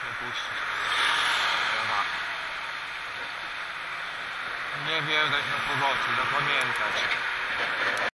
nie puścić. Aha. Nie wjeżdżać na pobocze, zapamiętać.